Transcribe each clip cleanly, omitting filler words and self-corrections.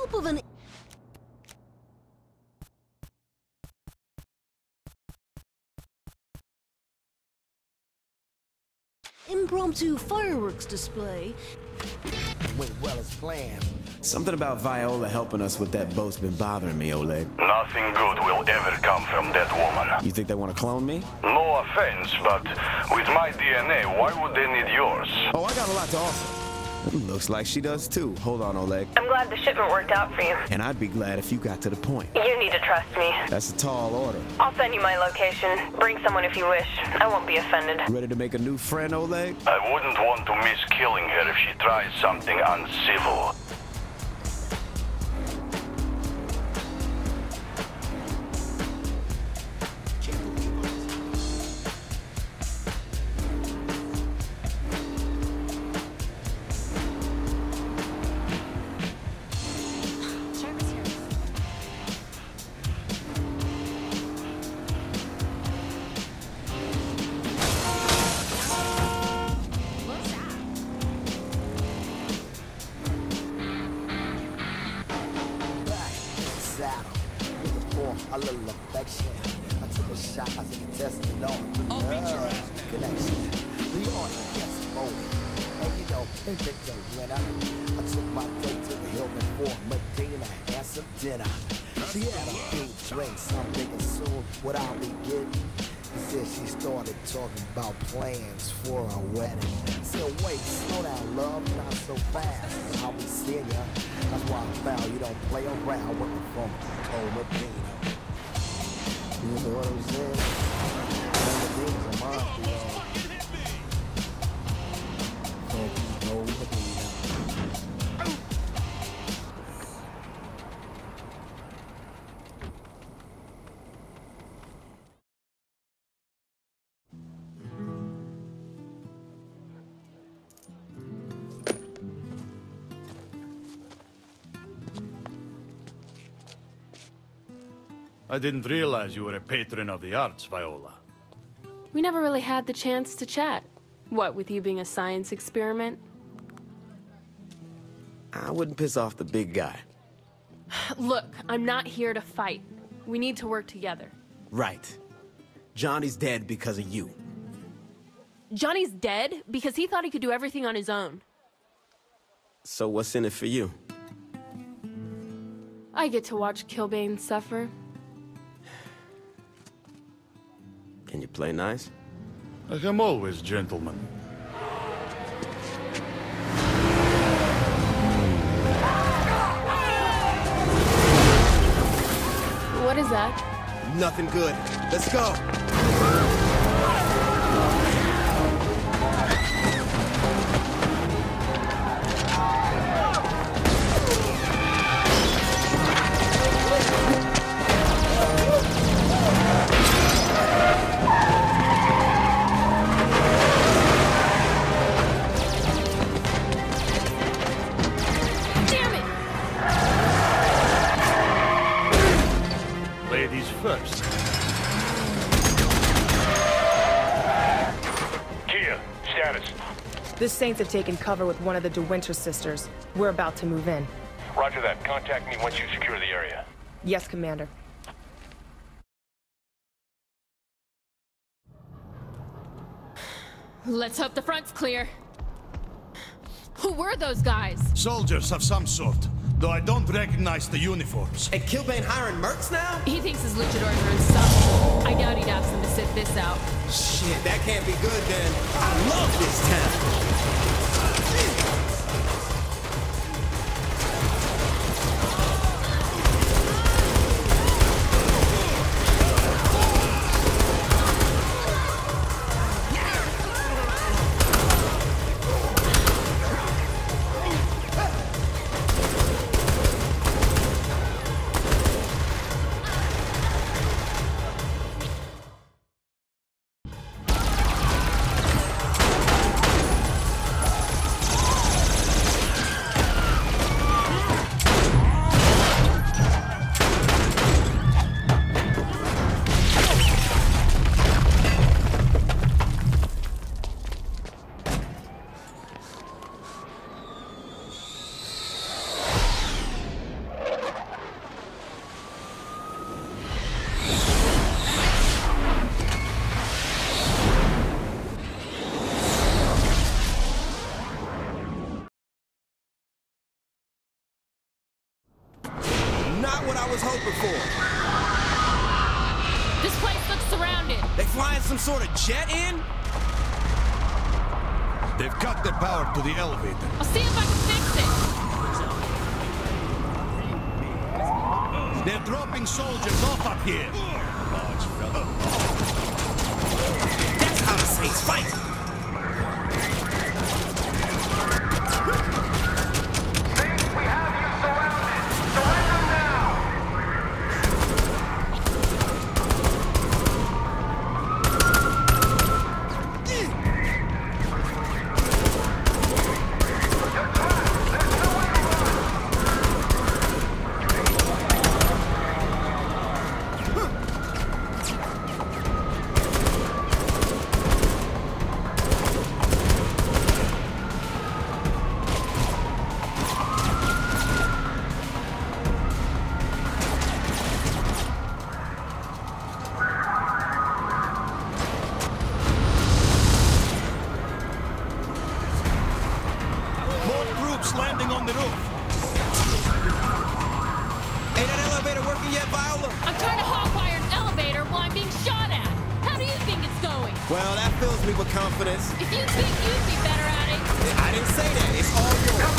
help of an impromptu fireworks display went well as planned. Something about Viola helping us with that boat's been bothering me, Oleg. Nothing good will ever come from that woman. You think they want to clone me? No offense, but with my DNA, why would they need yours? Oh, I got a lot to offer. Looks like she does too. Hold on, Oleg. I'm glad the shipment worked out for you. And I'd be glad if you got to the point. You need to trust me. That's a tall order. I'll send you my location. Bring someone if you wish. I won't be offended. Ready to make a new friend, Oleg? I wouldn't want to miss killing her if she tries something uncivil. A little affection. I took a shot as a contestant on I'll beat your ass now. connection. The art against moment. And you know, they think they winner. I took my date to the Hilton for Medina and some dinner. She had a few drinks. I'm thinking soon what I'll be getting. Said she started talking about plans for a wedding. Said, wait, slow down, love, not so fast. I'll be seeing ya. That's why I found you don't play around with the phone. Oh, Medina. You know what I'm saying? Medina's a mafia. Oh, Medina. I didn't realize you were a patron of the arts, Viola. We never really had the chance to chat. What, with you being a science experiment? I wouldn't piss off the big guy. Look, I'm not here to fight. We need to work together. Right. Johnny's dead because of you. Johnny's dead because he thought he could do everything on his own. So what's in it for you? I get to watch Kilbane suffer. Can you play nice? Like I'm always gentleman. What is that? Nothing good. Let's go. Ladies first. Kia, status. The Saints have taken cover with one of the De Winter sisters. We're about to move in. Roger that. Contact me once you secure the area. Yes, Commander. Let's hope the front's clear. Who were those guys? Soldiers of some sort, though I don't recognize the uniforms. And Kilbane hiring mercs now? He thinks his luchadors are insufferable. I doubt he'd ask them to sit this out. Shit, that can't be good then. I love this town. flying some sort of jet in? They've cut the power to the elevator. I'll see if I can fix it. They're dropping soldiers off up here. Large fella. That's how the Saints fight! Landing on the roof. Ain't that elevator working yet, Viola? I'm trying to hotwire an elevator while I'm being shot at. How do you think it's going? Well, that fills me with confidence. If you think you'd be better at it. I didn't say that. It's all yours.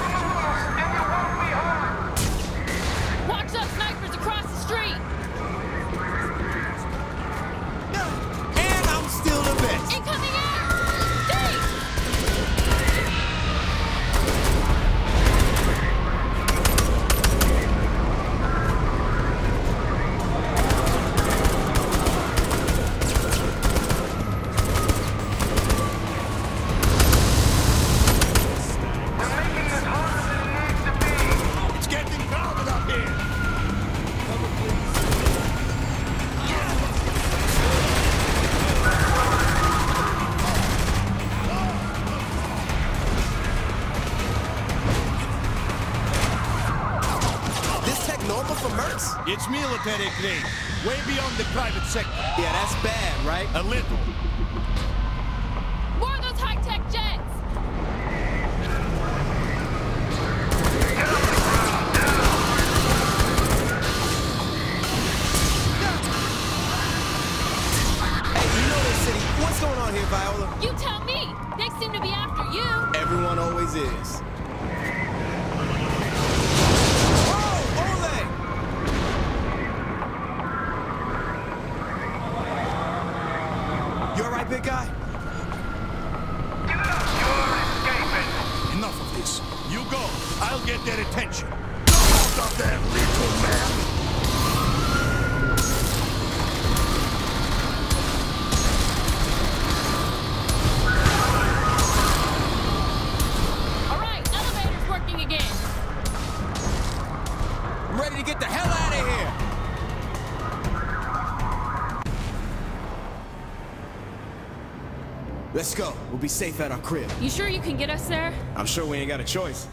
Watch those snipers across the street. And I'm still the best. Incoming air! Stay! It's military grade, way beyond the private sector. Yeah, that's bad, right? A little. More of those high-tech jets! Hey, you know this city. What's going on here, Viola? You tell me! They seem to be after you! Everyone always is. Big guy? You're escaping. Enough of this. You go. I'll get their attention. Go out of there, little man! All right, elevator's working again. I'm ready to get the hell out of here! Let's go. We'll be safe at our crib. You sure you can get us there? I'm sure we ain't got a choice.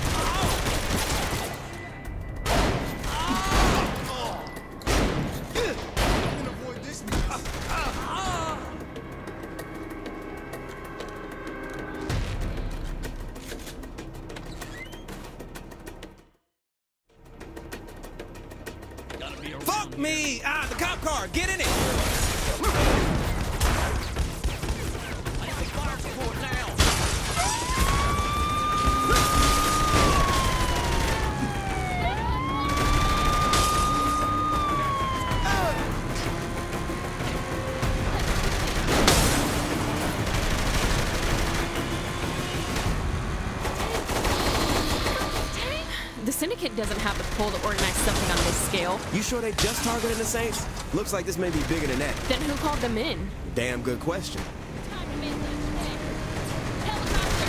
Fuck me! Ah, the cop car! Get in it! The Syndicate doesn't have the pull to organize something on this scale. You sure they just targeted the Saints? Looks like this may be bigger than that. Then who called them in? Damn good question. Time to make this thing. Helicopter!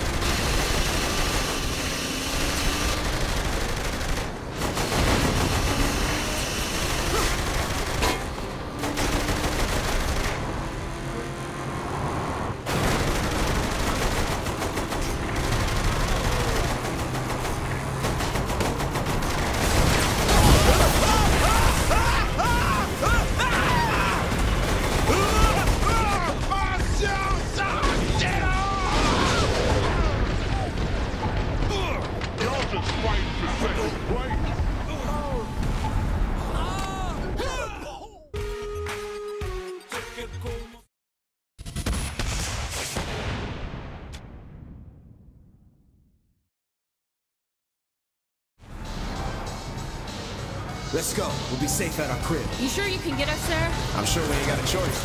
Let's go. We'll be safe at our crib. You sure you can get us there? I'm sure we ain't got a choice.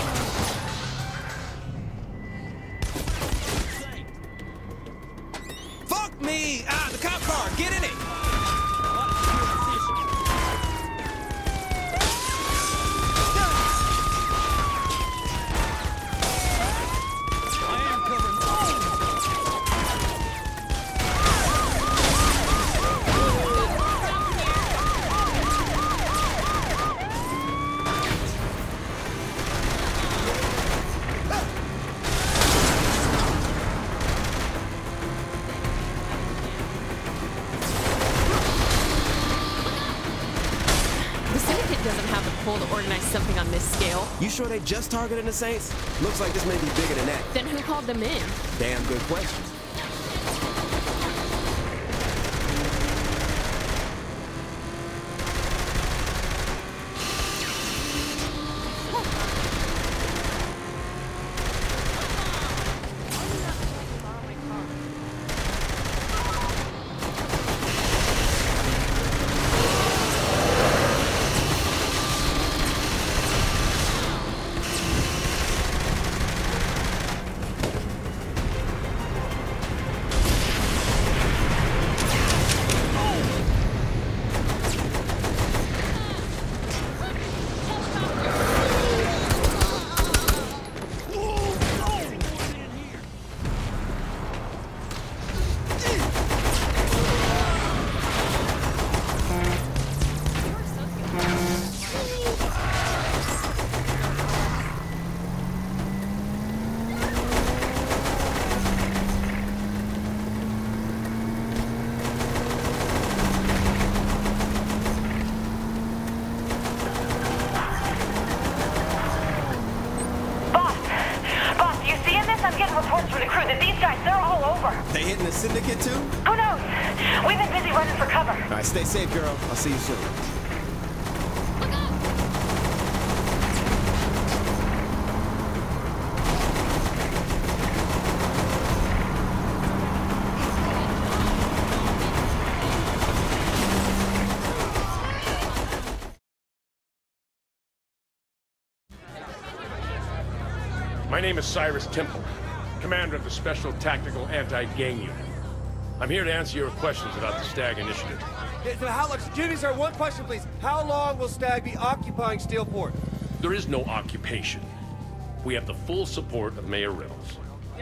Fuck me! Ah, the cop car! Get in it! Doesn't have the pull to organize something on this scale. You sure they just targeted the Saints? Looks like this may be bigger than that. Then who called them in? Damn good question. reports from the crew that these guys, they're all over. They hitting the syndicate too? Who knows? We've been busy running for cover. All right, stay safe, girl. I'll see you soon. My name is Cyrus Temple, commander of the Special Tactical Anti-Gang Unit. I'm here to answer your questions about the Stag Initiative. Jimmy, sir, one question, please. How long will Stag be occupying Steelport? There is no occupation. We have the full support of Mayor Reynolds.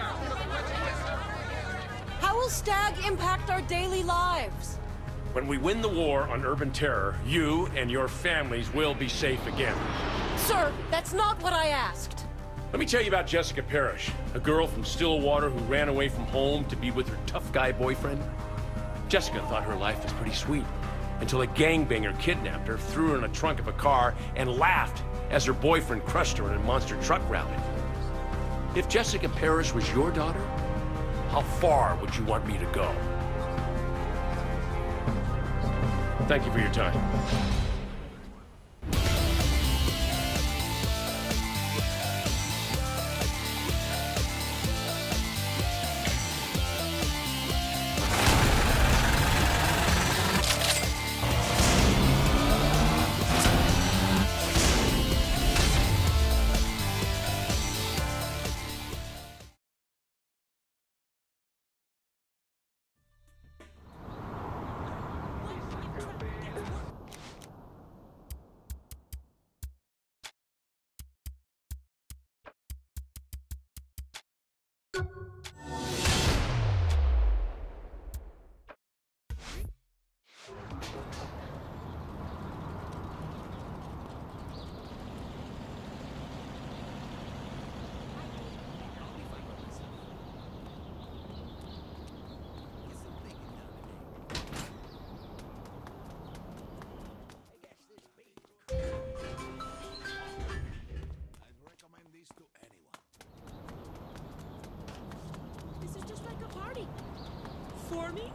How will Stag impact our daily lives? When we win the war on urban terror, you and your families will be safe again. Sir, that's not what I asked. Let me tell you about Jessica Parrish, a girl from Stillwater who ran away from home to be with her tough guy boyfriend. Jessica thought her life was pretty sweet until a gangbanger kidnapped her, threw her in the trunk of a car, and laughed as her boyfriend crushed her in a monster truck rally. If Jessica Parrish was your daughter, how far would you want me to go? Thank you for your time. This is just like a party. For me?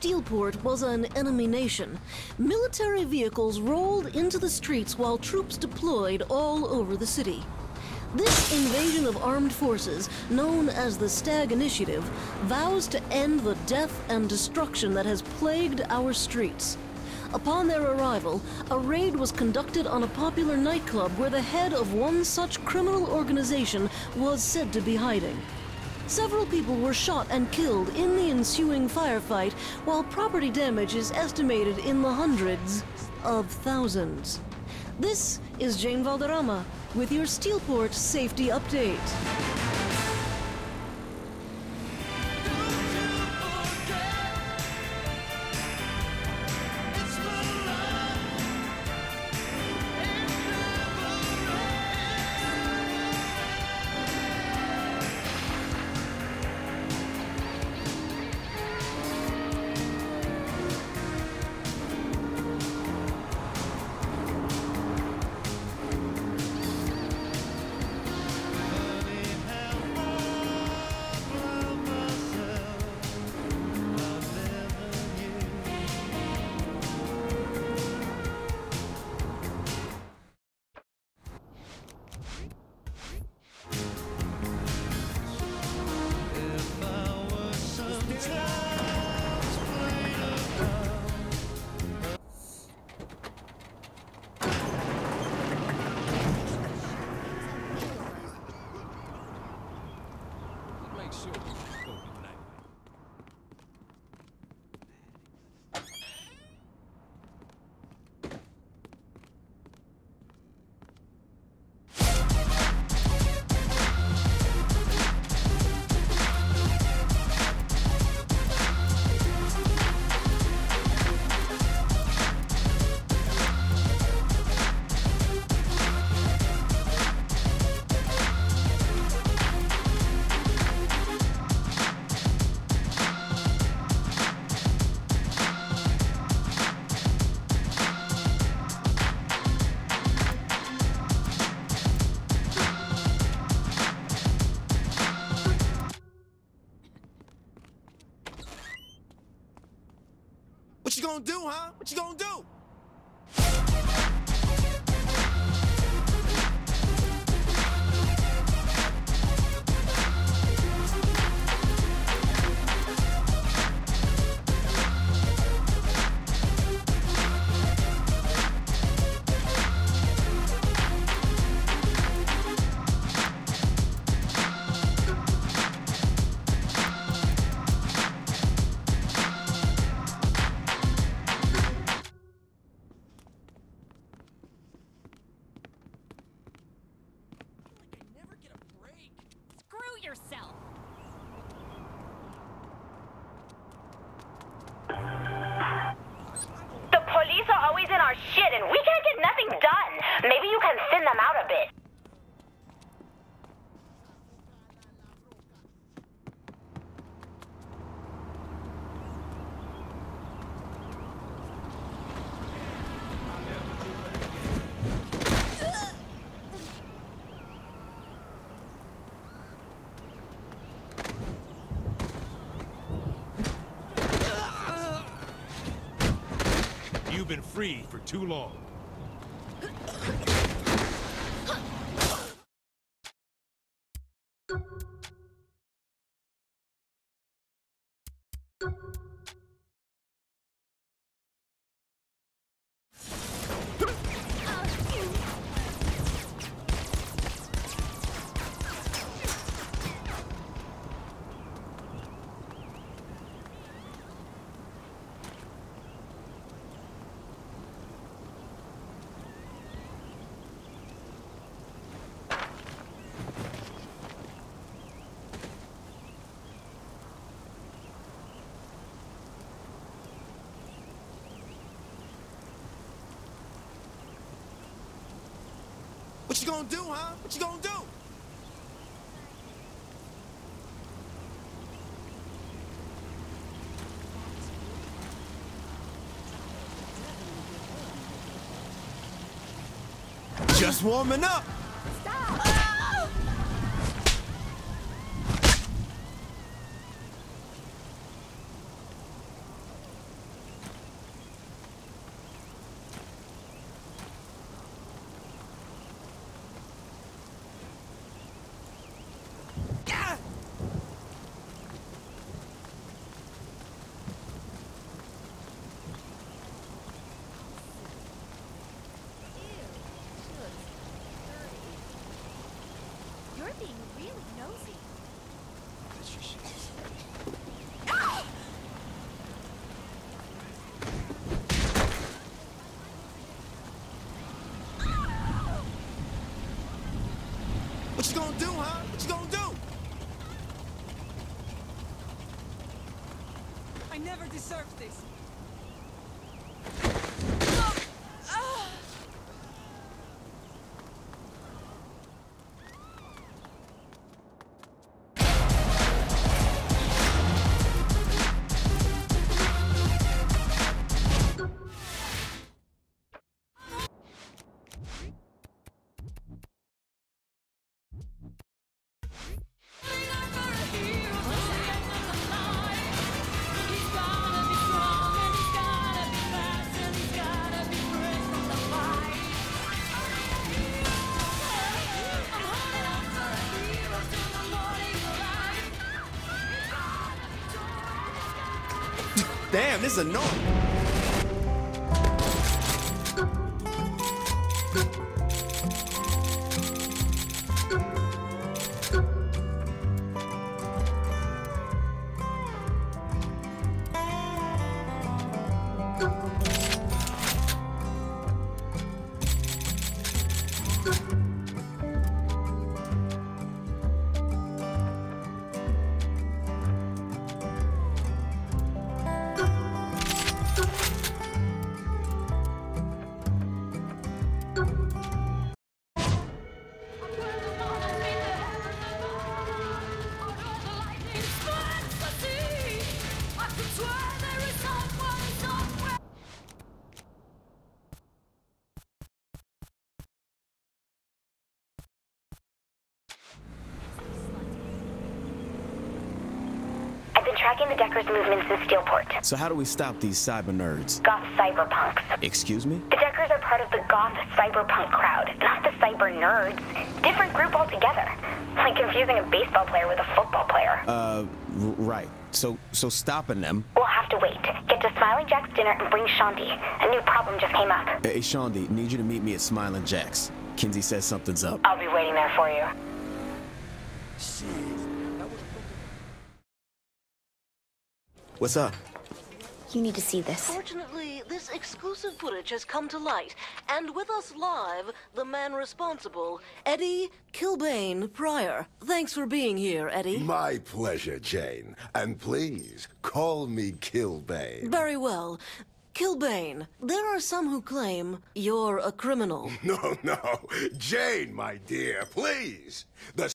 Steelport was an enemy nation, military vehicles rolled into the streets while troops deployed all over the city. This invasion of armed forces, known as the Stag Initiative, vows to end the death and destruction that has plagued our streets. Upon their arrival, a raid was conducted on a popular nightclub where the head of one such criminal organization was said to be hiding. Several people were shot and killed in the ensuing firefight, while property damage is estimated in the hundreds of thousands. This is Jane Valderrama with your Steelport Safety Update. What you gonna do, huh? What you gonna do? Yourself. The police are always in our shit and we can't get nothing done. Maybe you can thin them out a bit. You've been free for too long. What you gonna do, huh? What you gonna do? Just warming up. Stop! Nosy. What you gonna do, huh? What you gonna do? I never deserved this. Damn, this is annoying. I've been tracking the Deckers' movements in Steelport. So how do we stop these cyber nerds? Goth cyberpunks. Excuse me? The Deckers are part of the goth cyberpunk crowd, not the cyber nerds. Different group altogether. Like confusing a baseball player with a football player. Right. So stopping them. We'll have to wait. Get to Smiling Jack's dinner and bring Shanti. A new problem just came up. Hey, Shaundi, need you to meet me at Smiling Jack's. Kinsey says something's up. I'll be waiting there for you. What's up? You need to see this. Fortunately, this exclusive footage has come to light, and with us live, the man responsible, Eddie Kilbane Pryor. Thanks for being here, Eddie. My pleasure, Jane. And please, call me Kilbane. Very well. Kilbane, there are some who claim you're a criminal. No, Jane, my dear, please. The